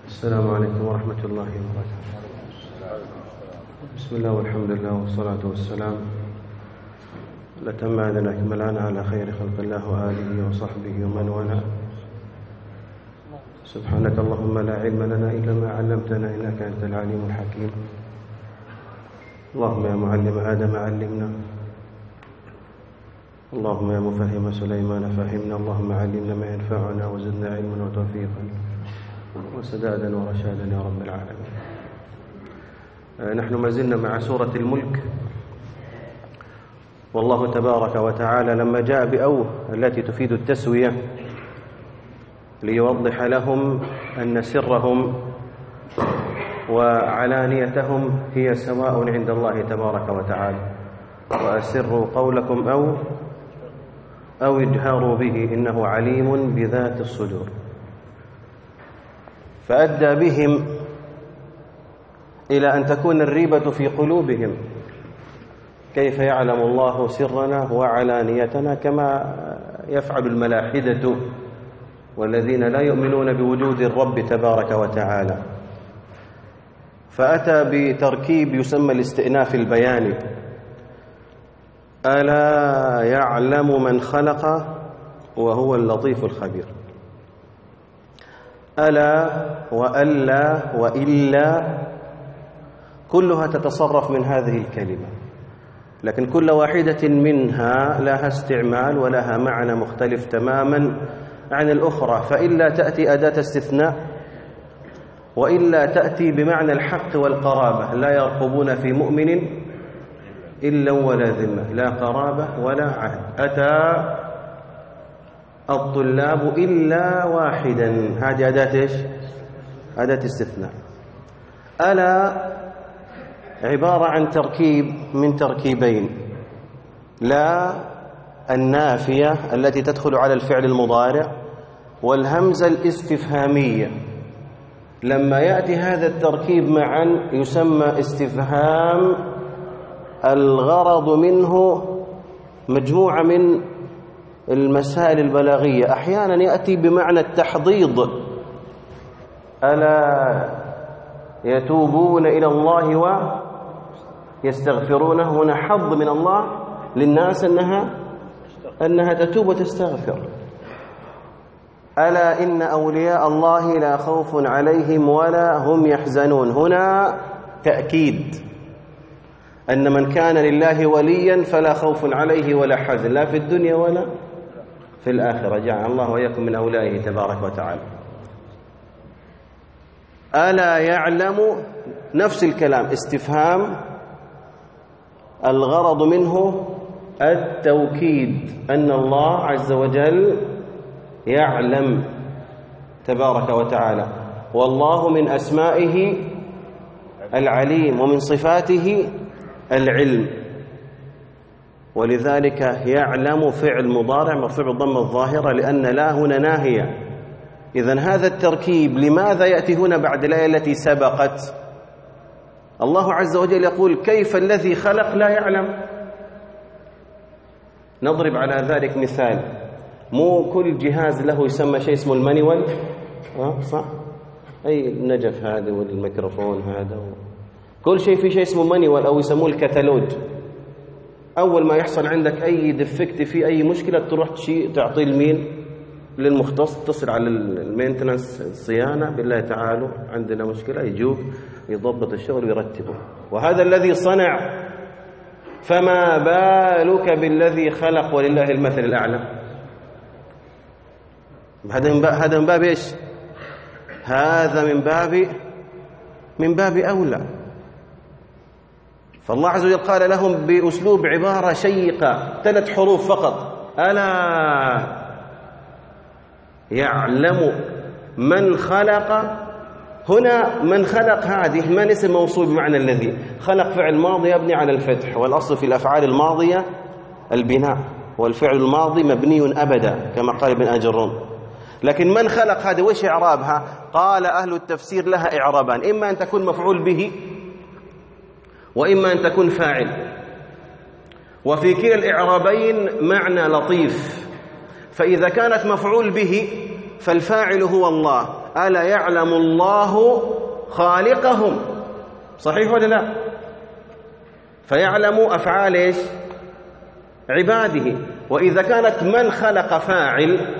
السلام عليكم ورحمة الله وبركاته. بسم الله والحمد لله والصلاة والسلام الأتمان الأكملان على خير خلق الله وآله وصحبه ومن والاه. سبحانك اللهم لا علم لنا إلا ما علمتنا إنك أنت العليم الحكيم. اللهم يا معلم آدم علمنا، اللهم يا مفهم سليمان فهمنا، اللهم علمنا ما ينفعنا وزدنا علما وتوفيقا وسدادا ورشادا يا رب العالمين. نحن ما زلنا مع سورة الملك، والله تبارك وتعالى لما جاء بأوه التي تفيد التسوية ليوضح لهم أن سرهم وعلانيتهم هي سواء عند الله تبارك وتعالى، وأسروا قولكم أو اجهروا به إنه عليم بذات الصدور. فأدى بهم إلى أن تكون الريبة في قلوبهم، كيف يعلم الله سرنا وعلانيتنا كما يفعل الملاحدة والذين لا يؤمنون بوجود الرب تبارك وتعالى. فأتى بتركيب يسمى الاستئناف البياني: ألا يعلم من خلق وهو اللطيف الخبير. ألا وألا وإلا كلها تتصرف من هذه الكلمة، لكن كل واحدة منها لها استعمال ولها معنى مختلف تماما عن الأخرى. فإلا تأتي أداة استثناء، وإلا تأتي بمعنى الحق والقرابة: لا يرقبون في مؤمن إلا ولا ذمة، لا قرابة ولا عهد. أتى الطلاب إلا واحدا، هذه أداة إيش؟ أداة استثناء. ألا عبارة عن تركيب من تركيبين: لا النافية التي تدخل على الفعل المضارع، والهمزة الاستفهامية. لما يأتي هذا التركيب معا يسمى استفهام، الغرض منه مجموعة من المسائل البلاغية. أحيانا يأتي بمعنى التحضيض: ألا يتوبون إلى الله ويستغفرونه. هنا حظ من الله للناس أنها تتوب وتستغفر. ألا إن أولياء الله لا خوف عليهم ولا هم يحزنون. هنا تأكيد أن من كان لله وليا فلا خوف عليه ولا حزن، لا في الدنيا ولا في الآخرة. جعل الله وإياكم من أولئه تبارك وتعالى. ألا يعلم، نفس الكلام، استفهام، الغرض منه التوكيد أن الله عز وجل يعلم تبارك وتعالى. والله من أسمائه العليم ومن صفاته العلم، ولذلك يعلم فعل مضارع مرفوع بالضمة الظاهرة لأن لا هنا ناهية. إذن هذا التركيب لماذا يأتي هنا بعد الآية التي سبقت؟ الله عز وجل يقول: كيف الذي خلق لا يعلم؟ نضرب على ذلك مثال: مو كل جهاز له يسمى شيء اسمه المانيوال، صح؟ أي النجف هذا والميكروفون هذا كل شيء في شيء اسمه مانيوال أو يسموه الكتالوج. أول ما يحصل عندك أي ديفكت في أي مشكلة تروح تعطيه لمين؟ للمختص، تتصل على المينتنس، الصيانة، بالله تعالوا عندنا مشكلة، يجوك يضبط الشغل ويرتبه. وهذا الذي صنع، فما بالك بالذي خلق ولله المثل الأعلى. هذا من باب إيش؟ هذا من باب أولى. فالله عز وجل قال لهم بأسلوب عبارة شيقة 3 حروف فقط: ألا يعلم من خلق. هنا من خلق هذه من اسم موصول بمعنى الذي. خلق فعل ماضي يبني على الفتح، والأصل في الأفعال الماضية البناء، والفعل الماضي مبني أبدا كما قال ابن أجرون. لكن من خلق هذه وش إعرابها؟ قال أهل التفسير لها إعرابان: إما أن تكون مفعول به، وإما أن تكون فاعل. وفي كلا الإعرابين معنى لطيف. فإذا كانت مفعول به فالفاعل هو الله، ألا يعلم الله خالقهم، صحيح ولا لا؟ فيعلم أفعال إيش؟ عباده. وإذا كانت من خلق فاعل،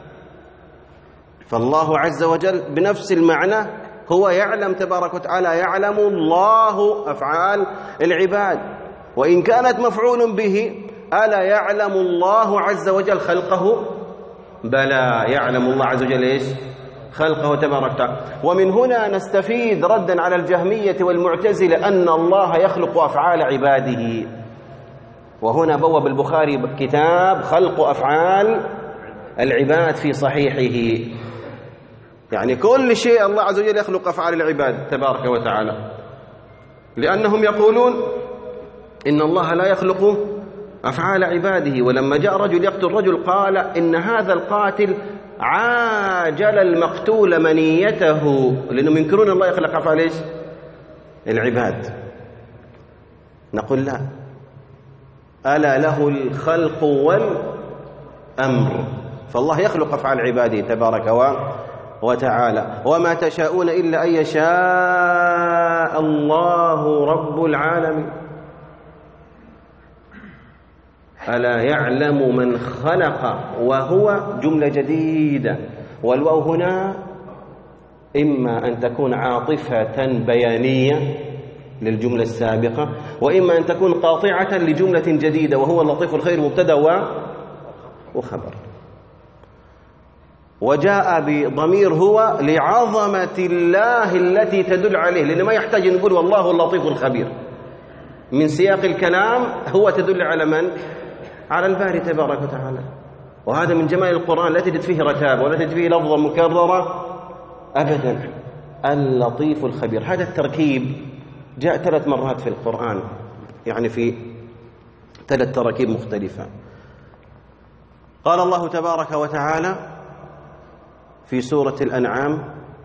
فالله عز وجل بنفس المعنى هو يعلم تبارك وتعالى، يعلم الله أفعال العباد. وإن كانت مفعول به، ألا يعلم الله عز وجل خلقه؟ بلى، يعلم الله عز وجل إيش؟ خلقه تبارك وتعالى. ومن هنا نستفيد ردا على الجهمية والمعتزلة أن الله يخلق أفعال عباده. وهنا بوب البخاري كتاب خلق أفعال العباد في صحيحه، يعني كل شيء الله عز وجل يخلق أفعال العباد تبارك وتعالى، لأنهم يقولون إن الله لا يخلق أفعال عباده. ولما جاء رجل يقتل رجل قال إن هذا القاتل عاجل المقتول منيته، لأنهم ينكرون الله يخلق أفعال إيش؟ العباد. نقول لا، ألا له الخلق والأمر، فالله يخلق أفعال عباده تبارك وتعالى. وما تشاءون إلا أن يشاء الله رب العالمين. ألا يعلم من خلق، وهو جملة جديدة، والواو هنا إما أن تكون عاطفة بيانية للجملة السابقة، وإما أن تكون قاطعة لجملة جديدة، وهو اللطيف الخير مبتدأ وخبر. وجاء بضمير هو لعظمة الله التي تدل عليه، لأنه ما يحتاج نقول والله اللطيف الخبير، من سياق الكلام هو تدل على من؟ على الباري تبارك وتعالى. وهذا من جمال القرآن، لا تجد فيه رتابة ولا تجد فيه لفظة مكررة أبدا. اللطيف الخبير، هذا التركيب جاء 3 مرات في القرآن، يعني في 3 تراكيب مختلفة. قال الله تبارك وتعالى في سورة الأنعام: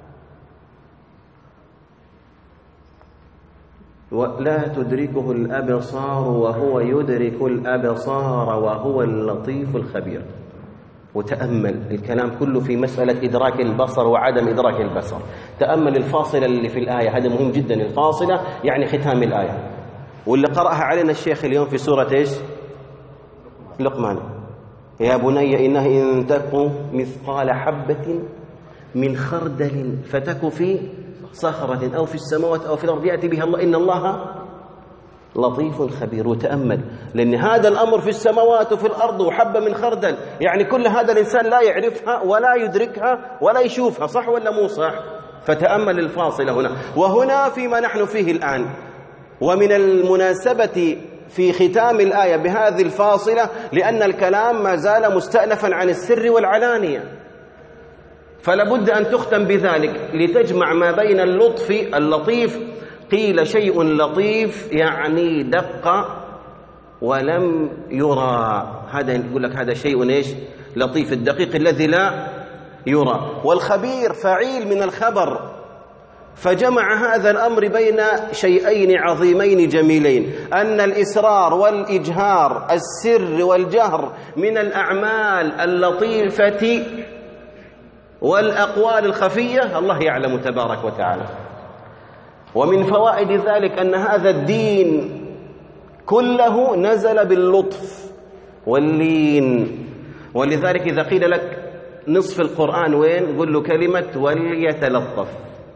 ولا تدركه الأبصار وهو يدرك الأبصار وهو اللطيف الخبير. وتأمل الكلام كله في مسألة إدراك البصر وعدم إدراك البصر. تأمل الفاصلة اللي في الآية، هذا مهم جدا. الفاصلة يعني ختام الآية، واللي قرأها علينا الشيخ اليوم في سورة إيش؟ لقمان: يا بني إنها إن تك مثقال حبة من خردل فتك في صخرة أو في السماوات أو في الأرض يأتي بها الله إن الله لطيف خبير. وتأمل، لأن هذا الأمر في السماوات وفي الأرض وحبة من خردل، يعني كل هذا الإنسان لا يعرفها ولا يدركها ولا يشوفها، صح ولا مو صح؟ فتأمل الفاصلة هنا. وهنا فيما نحن فيه الآن، ومن المناسبة في ختام الآية بهذه الفاصلة لأن الكلام ما زال مستأنفا عن السر والعلانية، فلا بد أن تختم بذلك لتجمع ما بين اللطف اللطيف. قيل شيء لطيف يعني دق ولم يرى، هذا يقول لك هذا شيء إيش؟ لطيف، الدقيق الذي لا يرى. والخبير فعيل من الخبر، فجمع هذا الأمر بين شيئين عظيمين جميلين، أن الإسرار والإجهار، السر والجهر من الأعمال اللطيفة والأقوال الخفية الله يعلم تبارك وتعالى. ومن فوائد ذلك أن هذا الدين كله نزل باللطف واللين. ولذلك إذا قيل لك نصف القرآن وين؟ قل له كلمة وليتلطف.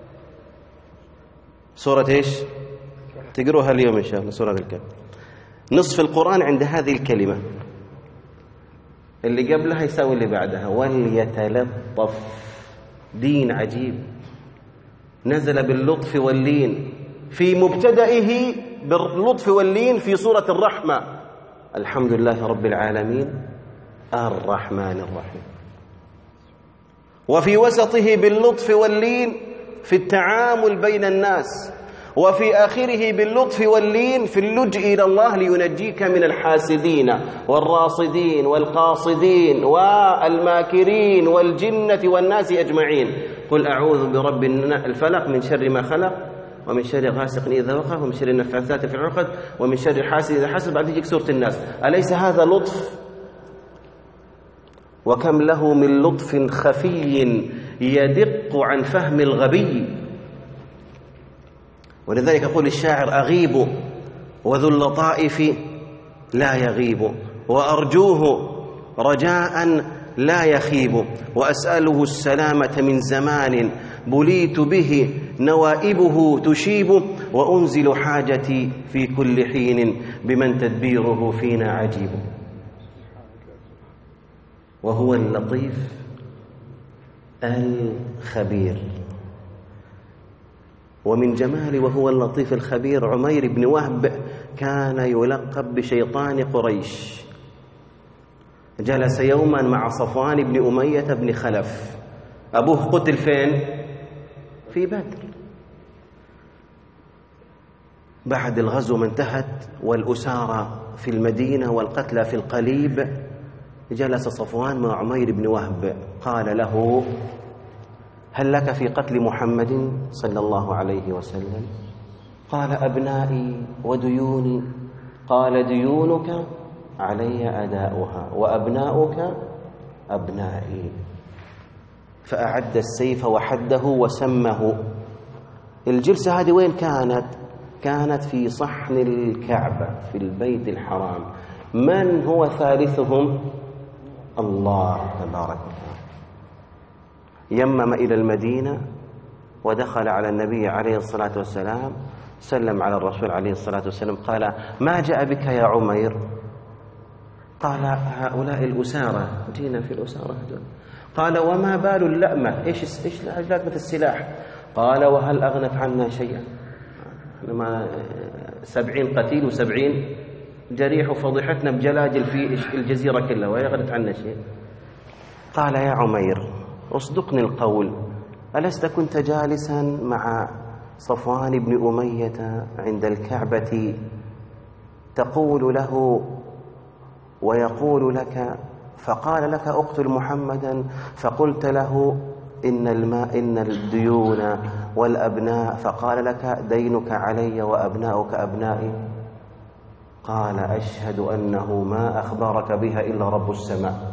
سورة إيش؟ تقروها اليوم إن شاء الله، سورة الكهف. نصف القرآن عند هذه الكلمة، اللي قبلها يساوي اللي بعدها، وليتلطف. دين عجيب نزل باللطف واللين، في مبتدئه باللطف واللين في سورة الرحمة: الحمد لله رب العالمين الرحمن الرحيم. وفي وسطه باللطف واللين في التعامل بين الناس، وفي آخره باللطف واللين في اللجء إلى الله لينجيك من الحاسدين والراصدين والقاصدين والماكرين والجنة والناس أجمعين. قل أعوذ برب الفلق من شر ما خلق ومن شر غاسق إذا وقب ومن شر النفاثات في العقد ومن شر حاسد إذا حسد. بعد يجيك سورة الناس. أليس هذا لطف؟ وكم له من لطف خفي يدق عن فهم الغبي. ولذلك يقول الشاعر: أغيب وذو اللطائف لا يغيب، وأرجوه رجاء لا يخيب، وأسأله السلامة من زمان بليت به نوائبه تشيب، وأنزل حاجتي في كل حين بمن تدبيره فينا عجيب. وهو اللطيف الخبير. ومن جمال وهو اللطيف الخبير عمير بن وهب كان يلقب بشيطان قريش. جلس يوما مع صفوان بن أمية بن خلف، أبوه قتل فين؟ في بدر. بعد الغزو ما انتهت والأسارى في المدينة والقتلى في القليب، جلس صفوان مع عمير بن وهب، قال له: هل لك في قتل محمد صلى الله عليه وسلم؟ قال: أبنائي وديوني. قال: ديونك علي أداؤها، وأبناؤك أبنائي. فأعد السيف وحده وسمه. الجلسة هذه وين كانت؟ كانت في صحن الكعبة في البيت الحرام. من هو ثالثهم؟ الله تبارك وتعالى. يمم إلى المدينة ودخل على النبي عليه الصلاة والسلام، سلم على الرسول عليه الصلاة والسلام، قال: ما جاء بك يا عمير؟ قال: هؤلاء الأسارة، جينا في الأسارة هذول. قال: وما بال اللأمة؟ إيش لأمة السلاح؟ قال: وهل أغنت عنا شيئا؟ لما 70 قتيل و70 جريح، وفضحتنا بجلاجل في الجزيرة كلها، وهي أغنت عنا شيء. قال: يا عمير اصدقني القول، ألست كنت جالسا مع صفوان بن أمية عند الكعبة تقول له ويقول لك، فقال لك: اقتل محمدا، فقلت له: إن الديون والأبناء، فقال لك: دينك علي وأبناؤك أبنائي. قال: أشهد أنه ما أخبرك بها إلا رب السماء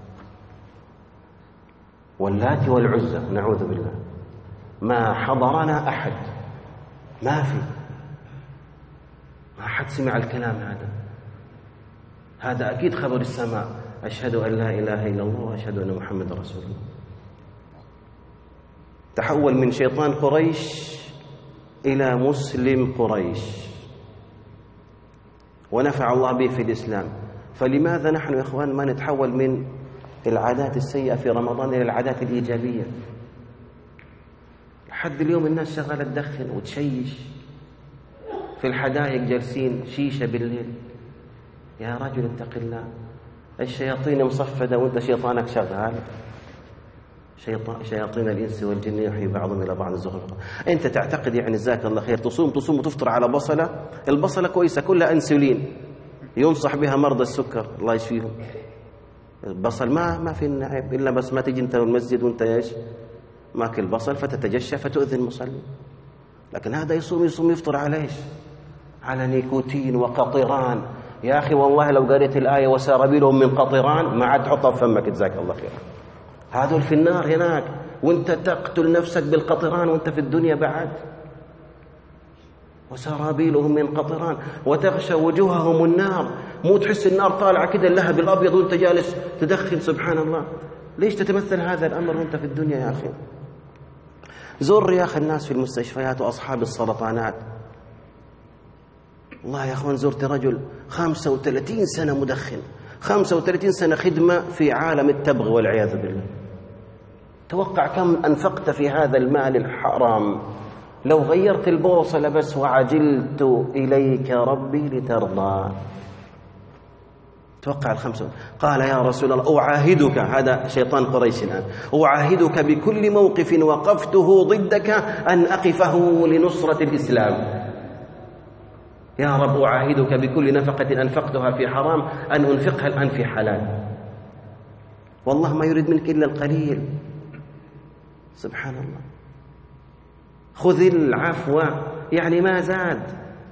واللات والعزى، نعوذ بالله، ما حضرنا أحد، ما حد سمع الكلام هذا أكيد خبر السماء. أشهد أن لا إله إلا الله وأشهد أن محمد رسول الله. تحول من شيطان قريش إلى مسلم قريش، ونفع الله به في الإسلام. فلماذا نحن يا إخوان ما نتحول من العادات السيئة في رمضان إلى العادات الإيجابية؟ لحد اليوم الناس شغالة تدخن وتشيش في الحدائق، جالسين شيشة بالليل. يا رجل اتق الله، الشياطين مصفدة وانت شيطانك شغال. شياطين الإنس والجن يوحي بعضهم إلى بعض الزخرف. أنت تعتقد يعني جزاك الله خير تصوم وتفطر على بصلة، البصلة كويسة كلها أنسولين ينصح بها مرضى السكر الله يشفيهم. البصل ما في عيب، إلا بس ما تجي أنت المسجد وأنت إيش ماكل بصل فتتجشى فتؤذي المصلي. لكن هذا يصوم يفطر على إيش؟ على نيكوتين وقطران. يا أخي والله لو قريت الآية وسرابيلهم من قطران ما عاد تحطها في فمك جزاك الله خير. هذول في النار هناك، وانت تقتل نفسك بالقطران وانت في الدنيا بعد. وسرابيلهم من قطران وتغشى وجوههم النار. مو تحس النار طالعة كده اللهب الأبيض وانت جالس تدخن. سبحان الله، ليش تتمثل هذا الأمر وانت في الدنيا يا أخي؟ زور يا أخي الناس في المستشفيات وأصحاب السرطانات. والله يا أخوان زرت رجل 35 سنة مدخن، 35 سنة خدمة في عالم التبغ والعياذ بالله. توقع كم أنفقت في هذا المال الحرام. لو غيرت البوصلة بس: وعجلت إليك ربي لترضى. توقع الخمسة. قال: يا رسول الله أعاهدك، هذا شيطان قريش الآن، أعاهدك بكل موقف وقفته ضدك أن أقفه لنصرة الإسلام. يا رب أعاهدك بكل نفقة أنفقتها في حرام أن أنفقها الآن في حلال. والله ما يريد منك إلا القليل. سبحان الله. خذ العفو، يعني ما زاد،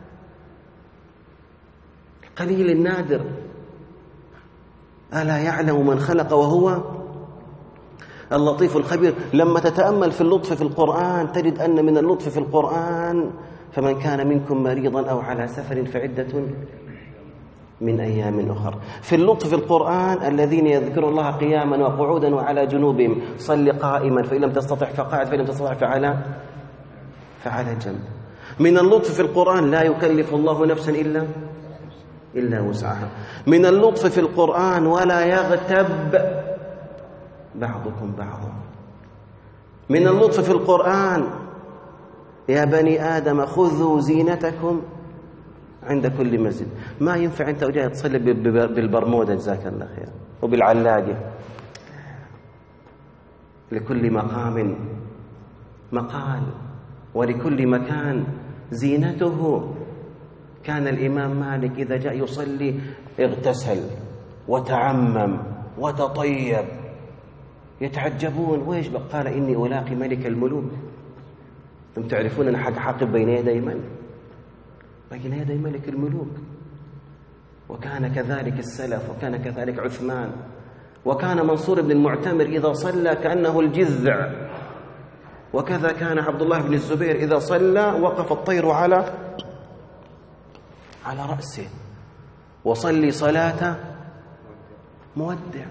القليل النادر. ألا يعلم من خلق وهو اللطيف الخبير. لما تتأمل في اللطف في القرآن تجد أن من اللطف في القرآن فمن كان منكم مريضا أو على سفر فعدة من أيام أخر. في اللطف في القرآن الذين يذكرون الله قياما وقعودا وعلى جنوبهم صل قائما فإن لم تستطع فقاعد فإن لم تستطع فعلى جنب. من اللطف في القرآن لا يكلف الله نفسا إلا وسعها. من اللطف في القرآن ولا يغتب بعضكم بعضا. من اللطف في القرآن يا بني آدم خذوا زينتكم عند كل مسجد. ما ينفع أنت وجاي تصلي بالبرمودة جزاك الله خير وبالعلاقة. لكل مقام مقال ولكل مكان زينته. كان الإمام مالك إذا جاء يصلي اغتسل وتعمم وتطيب. يتعجبون ويش بقى؟ قال إني ألاقي ملك الملوك. أنتم تعرفون أن حاقب بين يدي من؟ بين يدي ملك الملوك. وكان كذلك السلف وكان كذلك عثمان وكان منصور بن المعتمر إذا صلى كأنه الجذع. وكذا كان عبد الله بن الزبير إذا صلى وقف الطير على رأسه. وصلي صلاة مودع.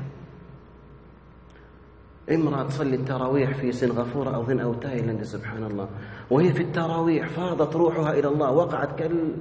امرأة تصلي التراويح في سنغافورة أو تايلاند سبحان الله، وهي في التراويح فاضت روحها إلى الله، وقعت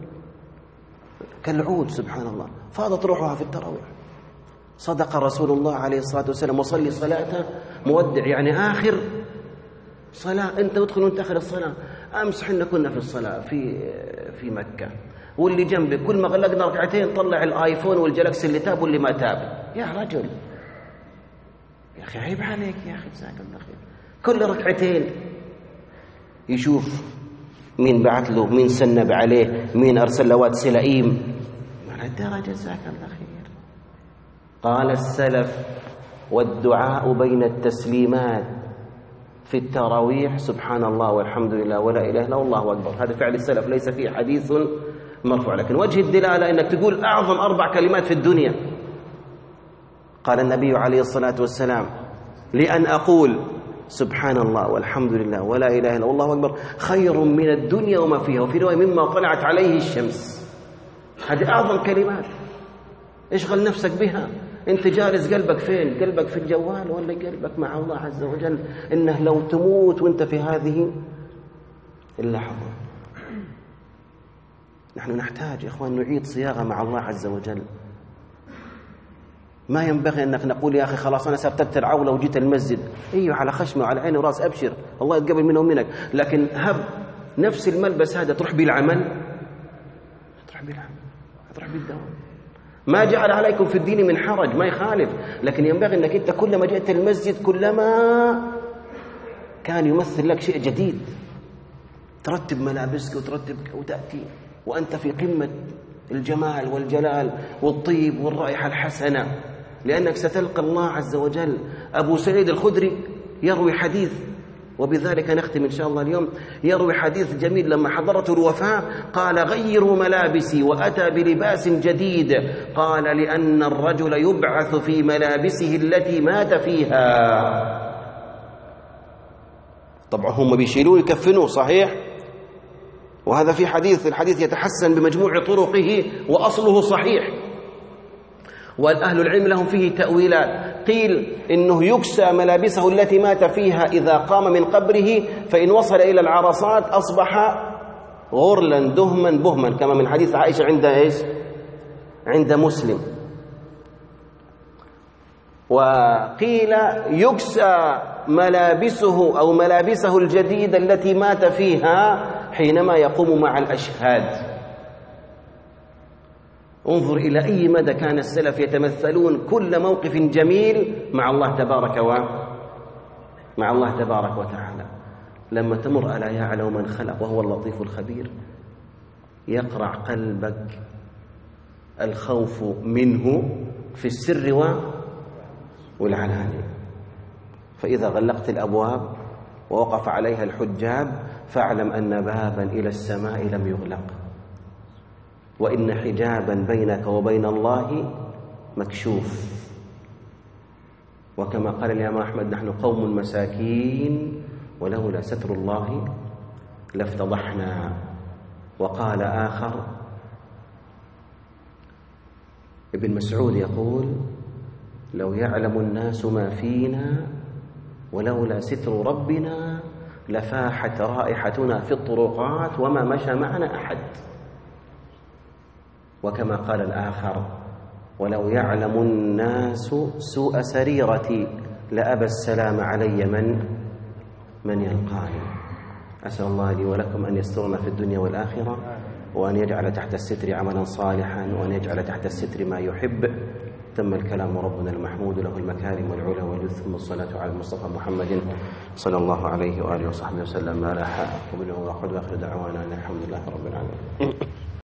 كالعود سبحان الله، فاضت روحها في التراويح. صدق رسول الله عليه الصلاة والسلام وصلي صلاة مودع، يعني آخر صلاة. أنت ادخل وانت آخر الصلاة. أمس حنا كنا في الصلاة في مكة، واللي جنبك كل ما غلقنا ركعتين طلع الآيفون والجلاكسي اللي تاب واللي ما تاب. يا رجل يا أخي عيب عليك يا أخي جزاك الله خير. كل ركعتين يشوف مين بعث له، مين سنب عليه، مين أرسل له واتس لئيم. على الدرجة جزاك الله خير. قال السلف والدعاء بين التسليمات في التراويح سبحان الله والحمد لله ولا إله إلا الله والله أكبر. هذا فعل السلف ليس فيه حديث مرفوع. لكن وجه الدلالة أنك تقول أعظم 4 كلمات في الدنيا. قال النبي عليه الصلاة والسلام لأن أقول سبحان الله والحمد لله ولا إله إلا الله والله أكبر خير من الدنيا وما فيها، وفي رواية مما طلعت عليه الشمس. هذه أعظم كلمات. اشغل نفسك بها. أنت جالس قلبك فين؟ قلبك في الجوال ولا قلبك مع الله عز وجل؟ إنه لو تموت وأنت في هذه اللحظة. نحن نحتاج يا إخوان نعيد صياغة مع الله عز وجل. ما ينبغي أنك نقول يا أخي خلاص أنا سبتت العولة وجيت المسجد. أيوه على خشمه وعلى عيني وراس أبشر الله يتقبل منه ومنك. لكن هب نفس الملبس هذا تروح بالعمل، تروح بالدوام. ما جعل عليكم في الدين من حرج، ما يخالف، لكن ينبغي أنك أنت كلما جئت المسجد كلما كان يمثل لك شيء جديد. ترتب ملابسك وترتبك وتأتي وأنت في قمة الجمال والجلال والطيب والرائحة الحسنة، لأنك ستلقى الله عز وجل. أبو سعيد الخدري يروي حديث، وبذلك نختم إن شاء الله اليوم. يروي حديث جميل لما حضرته الوفاة قال غيروا ملابسي، وأتى بلباس جديد. قال لأن الرجل يبعث في ملابسه التي مات فيها. طبعا هم بيشيلوه يكفنوه صحيح، وهذا في الحديث يتحسن بمجموع طرقه وأصله صحيح، والأهل العلم لهم فيه تأويلات. قيل إنه يكسى ملابسه التي مات فيها إذا قام من قبره، فإن وصل إلى العرصات أصبح غرلا دهما بهما، كما من حديث عائشة عند مسلم. وقيل يكسى ملابسه أو ملابسه الجديدة التي مات فيها حينما يقوم مع الأشهاد. انظر إلى أي مدى كان السلف يتمثلون كل موقف جميل مع الله تبارك وتعالى. لما تمر ألا يعلم من خلق وهو اللطيف الخبير يقرع قلبك الخوف منه في السر والعلانية. فإذا غلقت الأبواب ووقف عليها الحجاب فاعلم أن بابا إلى السماء لم يغلق، وإن حجابا بينك وبين الله مكشوف. وكما قال الإمام أحمد: نحن قوم مساكين ولولا ستر الله لافتضحنا. وقال آخر: ابن مسعود يقول: لو يعلم الناس ما فينا ولولا ستر ربنا لفاحت رائحتنا في الطرقات وما مشى معنا أحد. وكما قال الآخر: ولو يعلم الناس سوء سريرتي لأبى السلام علي من يلقاني. أسأل الله لي ولكم أن يسترنا في الدنيا والآخرة، وأن يجعل تحت الستر عملا صالحا، وأن يجعل تحت الستر ما يحب. تم الكلام، ربنا المحمود له المكارم والعلا والثم الصلاة على المصطفى محمد صلى الله عليه وآله وصحبه وسلم. ما لا حق منه وآخر دعوانا أن الحمد لله رب العالمين.